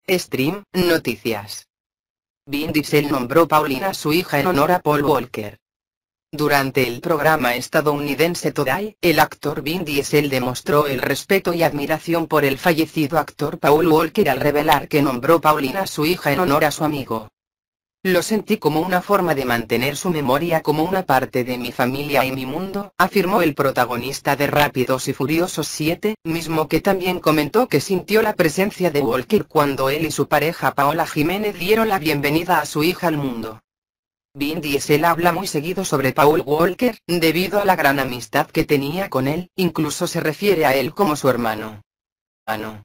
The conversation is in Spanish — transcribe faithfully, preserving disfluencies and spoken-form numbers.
Stream, noticias. Vin Diesel nombró Paulina a su hija en honor a Paul Walker. Durante el programa estadounidense Today, el actor Vin Diesel demostró el respeto y admiración por el fallecido actor Paul Walker al revelar que nombró Paulina a su hija en honor a su amigo. Lo sentí como una forma de mantener su memoria como una parte de mi familia y mi mundo, afirmó el protagonista de Rápidos y Furiosos siete, mismo que también comentó que sintió la presencia de Walker cuando él y su pareja Paola Jiménez dieron la bienvenida a su hija al mundo. Vin Diesel habla muy seguido sobre Paul Walker, debido a la gran amistad que tenía con él, incluso se refiere a él como su hermano. Ano.